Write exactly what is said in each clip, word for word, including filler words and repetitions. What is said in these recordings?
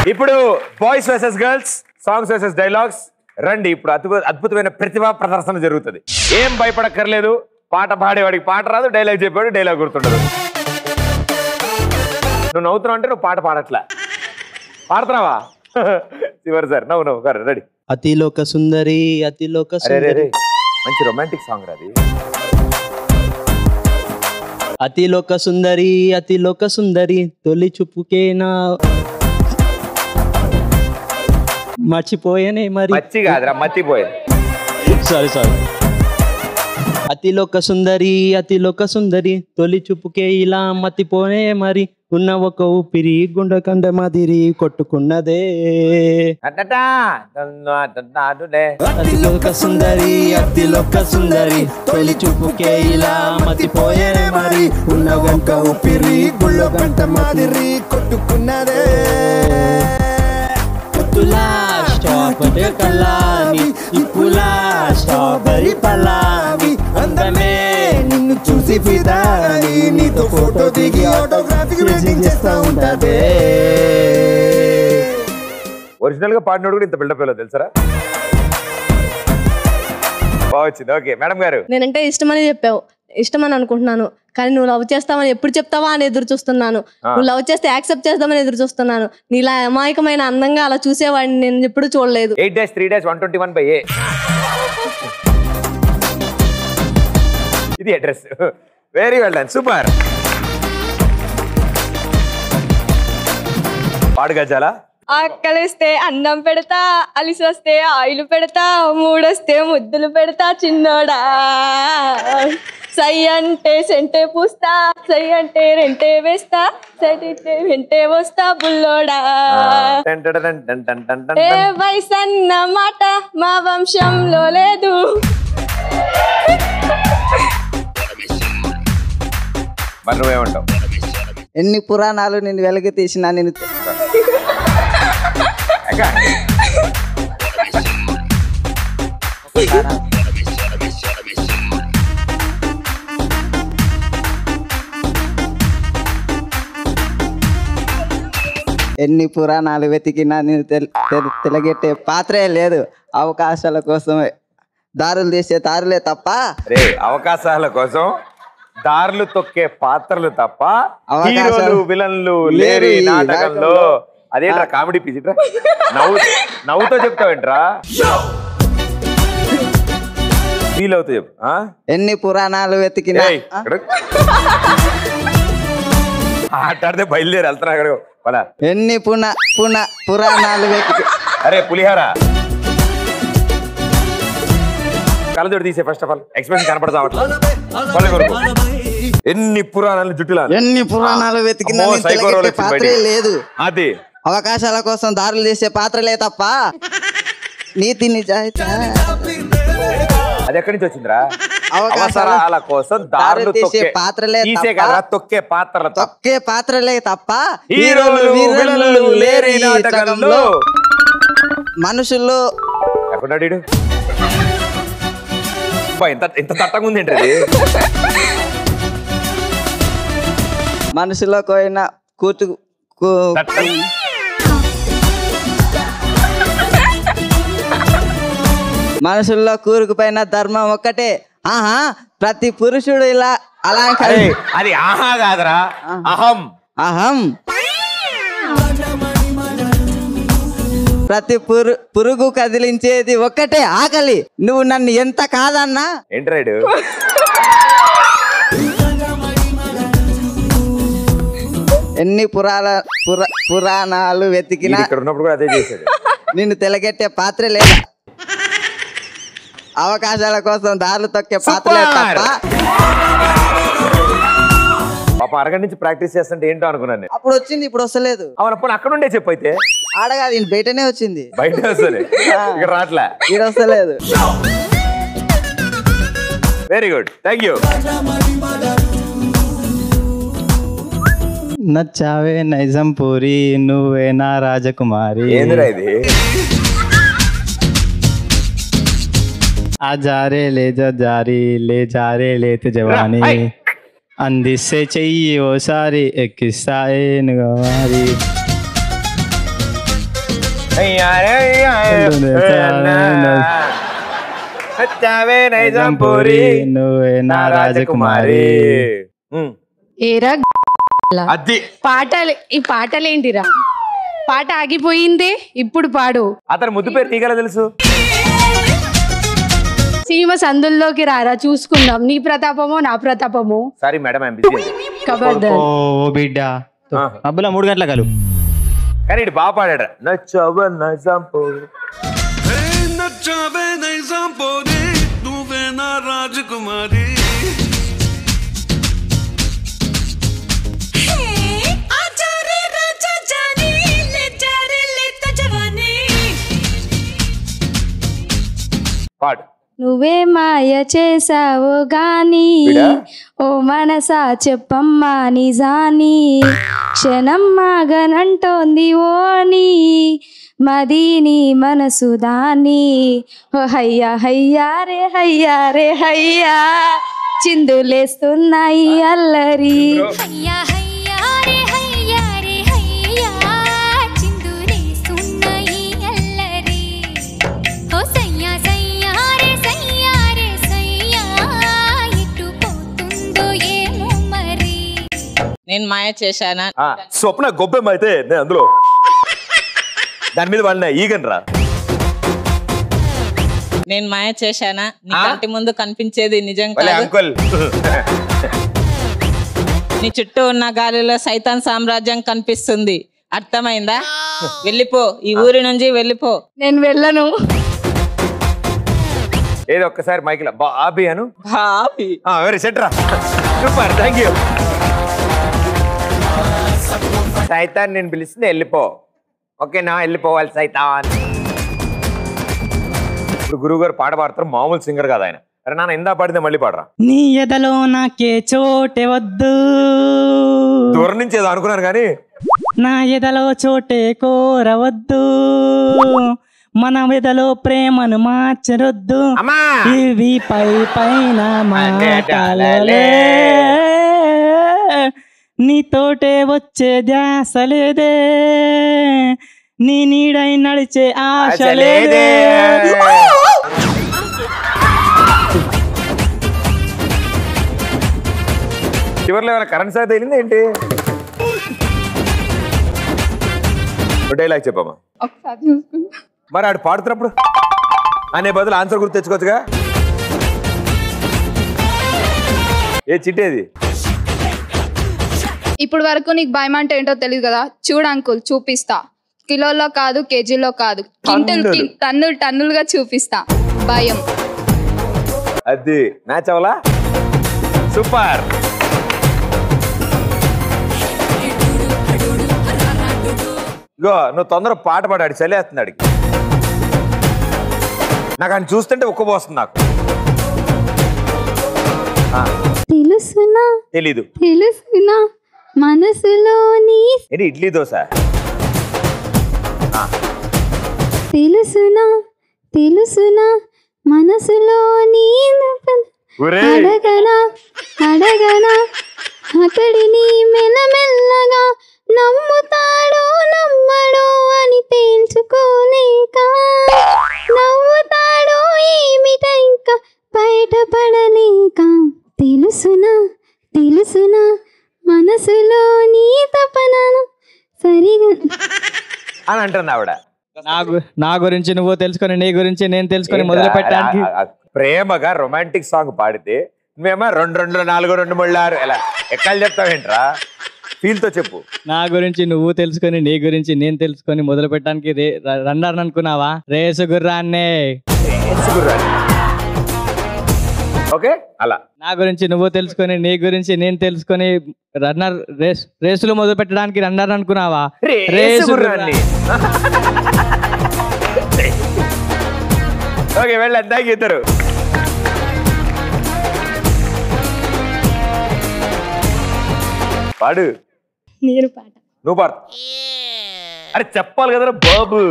ఇప్పుడు boys versus girls, songs versus dialogues. రండి, ఇప్పుడు అద్భుత అద్భుతమైన ప్రతిభా ప్రదర్శన జరుగుతుంది. ఏం భయపడక్కర్లేదు. పాట పాడేవాడికి పాట రాదు, డైలాగ్ చెప్పేవాడు డైలాగ్ గుర్తుండదు. నువ్వు నవ్వుతున్నావు అంటే నువ్వు పాట పాడట్లా. పాడుతున్నావా? శివర్ సార్ నవ్వు నవ్వు గారు రెడీ. అతిలోక సుందరి అతిలోక సుందరి. మంచి రొమాంటిక్ సాంగ్ రాది. అతిలోక సుందరి అతిలోక సుందరి తొలి చూపుకేనా మర్చిపోయానే మరి. మచ్చి కాదురా, మర్చిపోయేది. Sorry sorry. అతిలోక సుందరి అతిలోక సుందరి తొలి చూపుకే ఇలా మతిపోనే మరి. ఉన్న ఒక ఊపిరి గుండెకండ మాదిరి కొట్టుకున్నదే. అతిలోక సుందరి అతిలోక సుందరి తొలి చూపుకే ఇలా మతిపోయే మరి. ఉన్న ఒక ఊపిరి గుండెకండ మాదిరి కొట్టుకున్నదే. పుతులా స్ట్రాబెర్రీ కలాని ఇప్పులా స్ట్రాబెర్రీ పలావి అందమే నిన్ను చూసి ఫిదాని నీతో ఫోటో దిగి ఆటోగ్రాఫిక్ వెయిటింగ్ చేస్తా ఉంటదే. ఒరిజినల్ గా పాడినోడు కూడా ఇంత బిల్డప్ అయ్యో తెలుసరా? బాగుంది. ఓకే మేడం గారు. నేనంటే ఇష్టమని చెప్పావు, ఇష్టమని అనుకుంటున్నాను, కానీ నువ్వు లవ్ చేస్తావని ఎప్పుడు చెప్తావా అని ఎదురు చూస్తున్నాను. నువ్వు లవ్ చేస్తే యాక్సెప్ట్ చేద్దామని ఎదురు చూస్తున్నాను. నీలా అమాయకమైన అందంగా అలా చూసేవాడిని నేను ఎప్పుడు చూడలేదు. Eight dash three dash one twenty one by A ఇది అడ్రస్. Very well done, super. పాడు గజాలా. ఆకలిస్తే అన్నం పెడతా, అలిసి వస్తే ఆయిల్ పెడతా, మూడొస్తే ముద్దులు పెడతా చిన్నోడా. సై అంటే సెంటే పూస్తా, సై అంటే రెంటే వేస్తా, సైటే వెంటే వస్తా బుల్లోడా. ఏ వయసన్న మాట మా వంశంలో లేదు. మరి నువ్వేమంటావు? ఎన్ని పురాణాలు నేను వెలుగు తీసినా నేను ఎన్ని పురాణాలు వెతికినా నేను తెలగెట్టే పాత్రే లేదు. అవకాశాల కోసం దారులు తీసే దారులే తప్ప, రే అవకాశాల కోసం దారులు తొక్కే పాత్రలు తప్ప హీరోలు విలన్లు లేరు ఈ నాటకంలో. అదేంట్రా కామెడీ పీసిట్రా? నవ్వు నవ్వుతో చెప్తావేంట్రా? ఫీల్ అవుతూ చెప్పు. ఎన్ని పురాణాలు వెతికినా ఆటాడితే బయలుదేరి వెళ్తున్నా అక్కడ. ఎన్ని పున పున పురాణాలు వెతికి. అరే పులిహార కళ్ళజోడు తీసే ఫస్ట్ ఆఫ్ ఆల్ ఎక్స్ప్రెషన్ కనపడతావట్లా? ఎన్ని పురాణాలు జుట్టులా ఎన్ని పురాణాలు వెతికినా పాత్రే లేదు. అది అవకాశాల కోసం దారులు చేసే పాత్రలే తప్ప నీతి నిజాయితీ అది ఎక్కడి నుంచి వచ్చిందిరా? అవసరాల కోసం దారులు తీసే పాత్రలే తొక్కే పాత్రలు తొక్కే పాత్రలే తప్ప హీరోలు విలన్లు లేరు ఈ నాటకంలో. మనుషులు ఎక్కడాడు ఇంత ఇంత తట్టంగా ఉంది ఏంటి? మనుషులో పోయిన కూతు మనుషుల్లో కూరుకుపోయిన ధర్మం ఒక్కటే. ఆహా ప్రతి పురుషుడు ఇలా అలంకరి. అది ఆహా కాదురా, అహం. అహం ప్రతి పురు పురుగు కదిలించేది ఒక్కటే ఆకలి. నువ్వు నన్ను ఎంత కాదన్నా ఏంటి రైడు? ఎన్ని పురాణ పుర పురాణాలు వెతికినా ఇక్కడ ఉన్నప్పుడు కూడా అదే చేశాడు. నిన్ను తెలగెట్టే పాత్ర లేదా. అవకాశాల కోసం దారులు తొక్కే పాత్రలే తప్ప. పాప అరగంట నుంచి ప్రాక్టీస్ చేస్తుంటే ఏంటో అనుకున్నాను. అప్పుడు వచ్చింది, ఇప్పుడు వస్తలేదు. అవునప్పుడు అక్కడ ఉండే చెప్పు. అయితే ఆడగా దీని బయటనే వచ్చింది, బయట వస్తుంది, ఇక్కడ రాట్లే, ఇక్కడ వస్తలేదు. Very good, thank you. నచ్చావే నైజం పూరి నువ్వే నా రాజకుమారి. ఏందిరా ఇది? ఆజారే లే జారీ లే జారే లేత జవానీ అందిస్తే చెయ్యి ఓసారి ఎక్కిస్తాయి. నువ్వే నా రాజకుమారి. ఏరా అది పాటలు ఈ పాటలేంటిరా? పాట ఆగిపోయిందే, ఇప్పుడు పాడు. అతను ముద్దు పేరు నీకెలా తెలుసు? సినిమా సందుల్లోకి రారా, చూసుకుందాం నీ ప్రతాపమో నా ప్రతాపమో. Sorry madam, I'm busy. కబర్దార్. ఓ బిడ్డ అబ్బులా మూడు గంటల కలు. కానీ ఇటు బాగా పాడాడు. నచ్చవ నజంపోరి నచ్చవే నైజాంపోరి నువ్వే నా రాజకుమారి. పాడు. నువ్వే మాయ చేసావో గాని ఓ మనసా చెప్పమ్మా నిజాని, క్షణం మాగనంటోంది ఓని మదీని మనసు దాని. ఓ హయ్యా హయ్యా రే హయ్యా రే హయ్యా, చిందులేస్తున్నాయి అల్లరి. నేను మాయ చేశానా? స్వప్న గొబ్బెమ్మ అయితే నేను అందులో దాని మీద వాళ్ళ ఈగన్ రా. నేను మాయ చేశానా? నీ కంటి ముందు కనిపించేది నిజం కాదు. అంకుల్ నీ చుట్టూ ఉన్న గాలిలో సైతాన్ సామ్రాజ్యం కనిపిస్తుంది. అర్థమైందా? వెళ్ళిపో, ఈ ఊరి నుంచి వెళ్ళిపో. నేను వెళ్ళను. ఏదో ఒక్కసారి మైకిల్ బాబీ అను. బాబీ వెరీ సెట్ రా, సూపర్, థ్యాంక్ యూ. సైతాన్ నేను పిలిచింది వెళ్ళిపో. ఓకేనా, వెళ్ళిపోవాలి సైతాన్. ఇప్పుడు గురువు గారు పాట పాడతారు, మామూలు సింగర్ కాదు ఆయన. అరే నాన్న ఇందా పాడితే మళ్ళీ పాడరా. నీ ఎదలో నాకే చోటే వద్దు. దూరం నుంచి ఏదో అనుకున్నాను కానీ నా ఎదలో చోటే కోరవద్దు, మన ఎదలో ప్రేమను మార్చరొద్దు. ఇవి పై పైన మాటలే, నీతోటే వచ్చే ధ్యాస లేదే, నీ నీడై నడిచే ఆశ లేదే. చివరిలో ఏమైనా కరెంట్ సార్ తగిలింది ఏంటి? డైలాగ్ చెప్పమ్మా. మరి ఆడు పాడుతున్నప్పుడు అనే బదులు ఆన్సర్ గుర్తు తెచ్చుకోవచ్చుగా. ఏ చిట్టేది? ఇప్పుడు వరకు నీకు భయం అంటే ఏంటో తెలియదు కదా, చూడు అంకుల్ చూపిస్తా. కిలోలో కాదు, కేజీలో కాదు, కింటల్ టన్నులు టన్నులుగా చూపిస్తా భయం. అది మ్యాచ్ అవలా? సూపర్. ఇగో నువ్వు తొందర పాట పాడాడు, చలేస్తున్నాడు. నాకు ఆయన చూస్తుంటే ఉక్కబోస్తుంది. నాకు తెలుసునా తెలీదు. తెలుసునా మనసులోని ఏంటి ఇడ్లీ దోశ? తెలుసునా తెలుసునా మనసులోని అడగనా అడగనా అతడిని మెల్లమెల్లగా, నమ్ముతాడో నమ్మడో అని తేల్చుకోలేక, నవ్వుతాడో ఏమిట ఇంకా బయటపడలేక. తెలుసునా తెలుసునా మనసులోని తపన సరిగా అని అంటుంది ఆవిడ. నాకు నా గురించి నువ్వు తెలుసుకొని, నీ గురించి నేను తెలుసుకొని మొదలు పెట్టడానికి. ప్రేమగా రొమాంటిక్ సాంగ్ పాడితే నువ్వేమో రెండు రెండు నాలుగు రెండు మూడు ఆరు ఎలా ఎక్కడ చెప్తావేంట్రా? ఫీల్ తో చెప్పు. నా గురించి నువ్వు తెలుసుకొని, నీ గురించి నేను తెలుసుకొని మొదలు పెట్టడానికి రన్నర్ అనుకున్నావా? రేసు గుర్రాన్నే. ఓకే, అలా నా గురించి నువ్వు తెలుసుకొని, నీ గురించి నేను తెలుసుకొని రన్నర్ రేస్ రేసులు మొదలు పెట్టడానికి రన్నర్ అనుకున్నావా? రేసు గుర్రాన్ని. ఓకే, వెళ్ళి అందాక ఇద్దరు. పాడు. నేను పాట నువ్వు పాడు. అరే చెప్పాలి కదరా బాబు.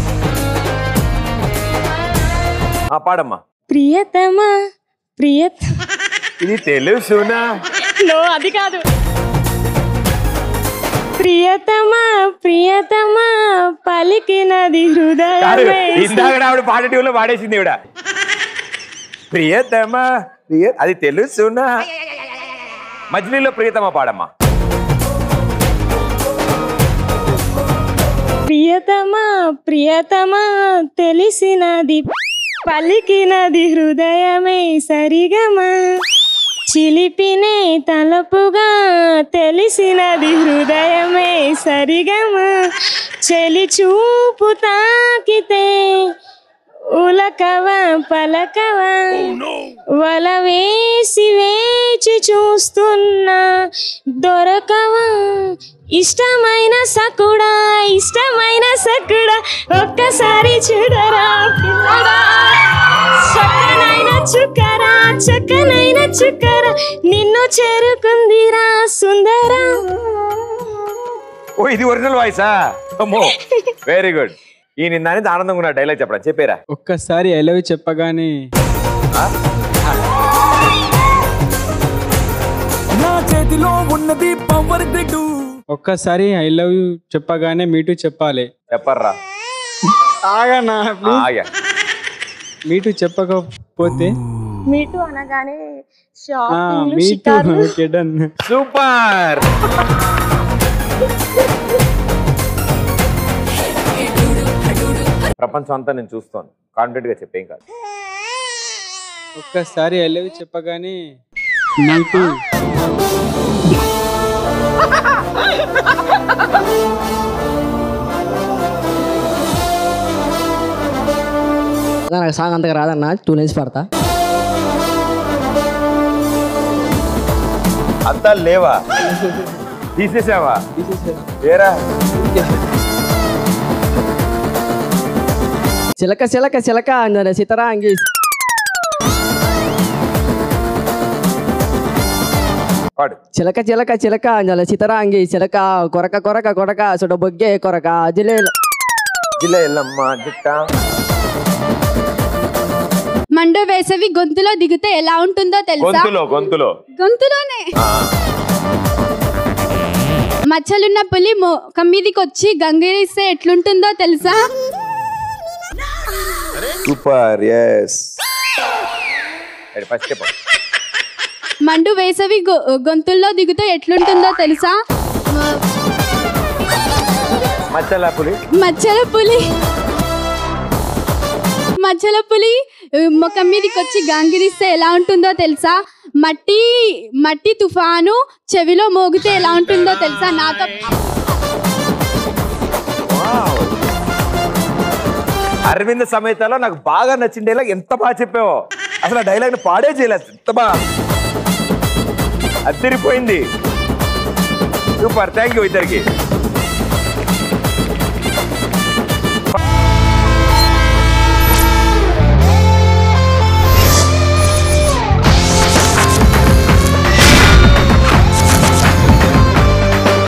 పాడమ్మా. ప్రియతమా ప్రియత ఇది తెలుసునా? నో అది కాదు. ప్రియతమా ప్రియతమా పలికినది హృదయమే. ఇందాక ఆవిడ పాట ట్యూన్లో పాడేసింది ఇవిడ. ప్రియతమా ప్రియ అది తెలుసునా. మజిలీలో ప్రియతమా పాడమ్మా. ప్రియతమా ప్రియతమా తెలిసినది పలికినది హృదయమే సరిగమా. చిలిపినే తలపుగా తెలిసినది హృదయమే సరిగమా. చెలి చూపు తాకితే ఉలకవా పలకవా. వల వేసి వేచి చూస్తున్నా దొరకవా. ఇష్టమైన సకుడా ఇష్టమైన సకుడా ఒక్కసారి చూడరా పిల్లడా. చక్కనైన చుక్కరా చక్కనైన చుక్కరా నిన్ను చేరుకుందిరా సుందరా. ఓ ఇది ఒరిజినల్ వాయిసా? అమ్మో వెరీ గుడ్. ఈ నిన్న అనేది ఆనందంగా ఉన్న డైలాగ్ చెప్పరా చెప్పారా? ఒక్కసారి ఐ లవ్ యూ చెప్పగానే నా చేతిలో ఉన్నది పవర్ గ్రిడ్. ఒక్కసారి ఐ లవ్ యూ చెప్పగానే మీటు చెప్పాలి. చెప్పర్రా. ఆగనా ఆగా. మీటు చెప్పకపోతే మీటు అనగానే మీటు. Okay done. సూపర్. ప్రపంచం అంతా నేను చూస్తాను. కాన్ఫిడెంట్ గా చెప్పేం కాదు. ఒక్కసారి ఐ లవ్ యూ చెప్పగానే మీటు. నాకు సాంగ్ అంతగా రాదన్న, టూ లైన్స్ పడతా. అంతా లేవా? తీసేసావా? ఏరా చిలక చిలక చిలక అందర సితరాంగి. చిలక చిలక చిలక అందర సితరాంగి చిలక కొరక కొరక కొరక సుడ బొగ్గే కొరక జిలే జిలే ఎల్లమ్మ జిట్ట. మండు వేసవి గొంతులో దిగితే ఎలా ఉంటుందో తెలుసా? గొంతులో గొంతులో గొంతులోనే. మచ్చలున్న పులి కమ్మీదికి వచ్చి గంగిరిస్తే ఎట్లుంటుందో తెలుసా? సూపర్. yes. ఫస్ట్ చెప్పు. మండు వేసవి గొంతుల్లో దిగితే ఎట్లుంటుందో తెలుసా? మచ్చల పులి మచ్చల పులి మచ్చల పులి ముఖం మీదకి వచ్చి గాంగిరిస్తే ఎలా ఉంటుందో తెలుసా? మట్టి మట్టి తుఫాను చెవిలో మోగితే ఎలా ఉంటుందో తెలుసా? నాతో అరవింద్ సమేతలో నాకు బాగా నచ్చిన డైలాగ్. ఎంత బాగా చెప్పావో అసలు. ఆ డైలాగ్ ని పాడే చేయలేదు. ఎంత బాగా అదిరిపోయింది. సూపర్. థ్యాంక్ యూ ఇద్దరికి.